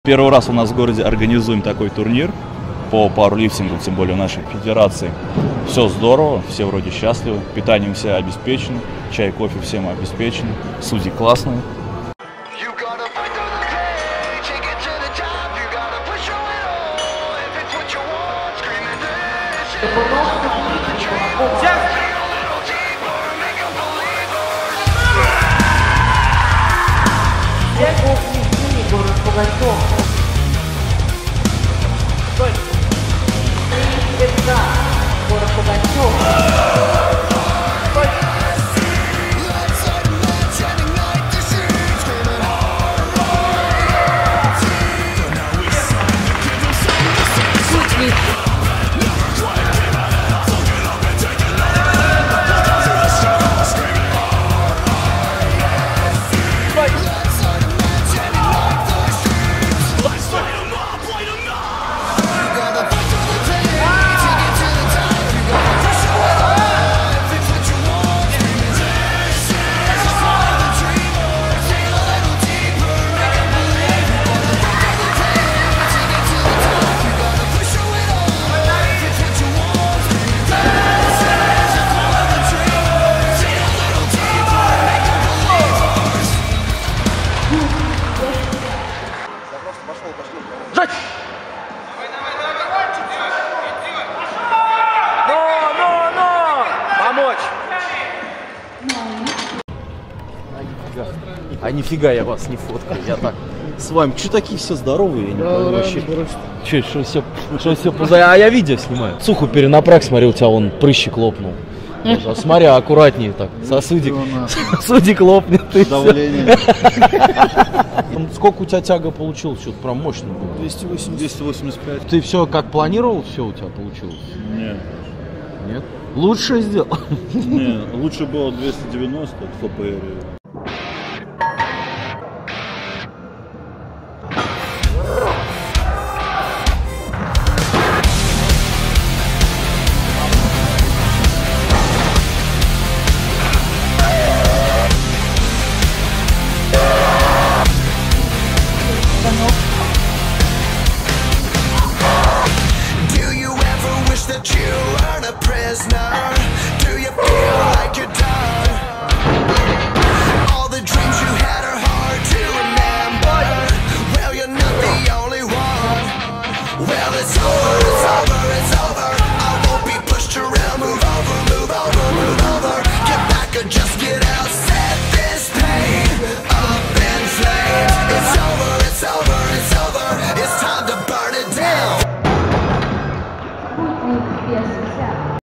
Первый раз у нас в городе организуем такой турнир по пауэрлифтингу, тем более в нашей федерации. Все здорово, все вроде счастливы, питанием все обеспечены, чай, кофе всем обеспечены, судьи классные. Город Пугачев. Стой. Город Пугачев. А нифига я вас не фоткаю, я так с вами. Че такие все здоровые, я не пойму вообще. Что все поза... А я видео снимаю. Сухо перенапряг, смотри, у тебя вон прыщик лопнул. Вот, смотри, аккуратнее так. Сосудик лопнет. Давление. Сколько у тебя тяга получилось? Что-то прям мощно было. 285. Ты все как планировал, все у тебя получилось? Нет. Нет? Лучше сделал? Не, лучше было 290 в ФПР. That you are a prisoner. Do you feel like you're done? All the dreams you had are hard to remember. Well, you're not the only one. Well, it's over, it's over, it's over. I won't be pushed around. Move over, move over, move over. Get back or just get out. Set this pain up in flames. It's over, it's over, it's over. It's time to burn it down.